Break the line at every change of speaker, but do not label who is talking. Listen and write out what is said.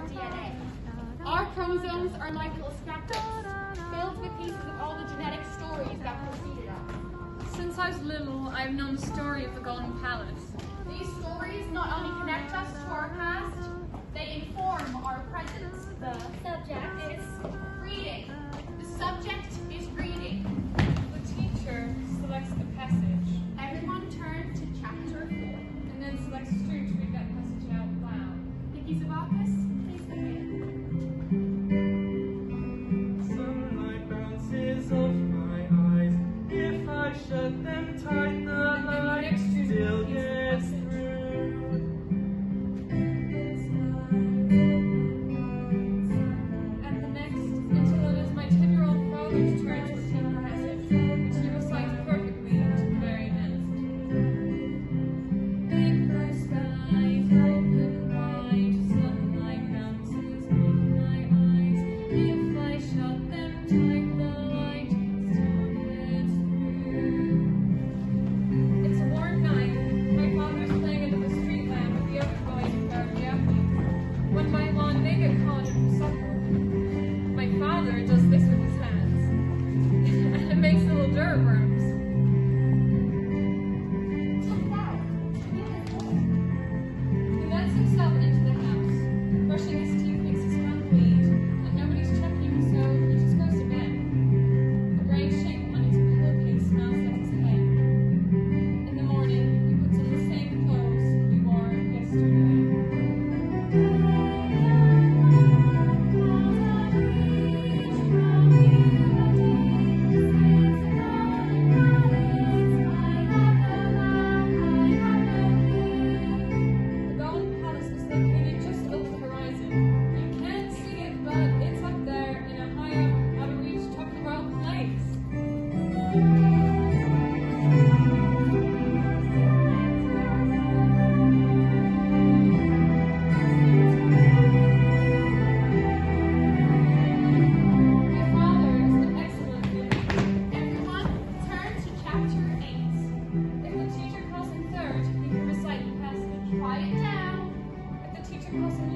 DNA. Our chromosomes are like little scrapbooks, filled with pieces of all the genetic stories that preceded us.
Since I was little, I've known the story of the Golden Palace.
These stories not only connect us to our past, they inform our present. The subject is reading. The subject is reading.
The teacher selects a passage.
Everyone turn to chapter 4.
And then selects Stu to read that passage out loud.
Nikki Zavakis, please begin.
Sunlight bounces off my eyes. If I shut them tight, the light still gets through.
And the next, until it is my 10-year-old father's turn to repeat the passage, which he recites perfectly to the very end. Big blue skies open wide, sunlight bounces off my eyes. If I shut them tight, the light still gets through. It's a warm night. My father's playing under the street lamp with the other boys in Garden Avenue. One by one, they get called in for supper. My father does this with his hands, and it makes little dirt worms.
Check it out.
He lets himself into the house, brushing his teeth makes his mouth bleed, and nobody's checking, so he just goes to bed. The brain shape on his pillowcase smells like his head. In the morning, he puts on the same clothes he wore yesterday. The Golden Palace is located just over the horizon. You can't see it, but it's up there in a high up, out of reach, top of the world place. My father is an excellent leader.
Everyone, turn to chapter 8.
If the teacher calls him third, he can recite the passage.
Quiet down.
If the teacher calls him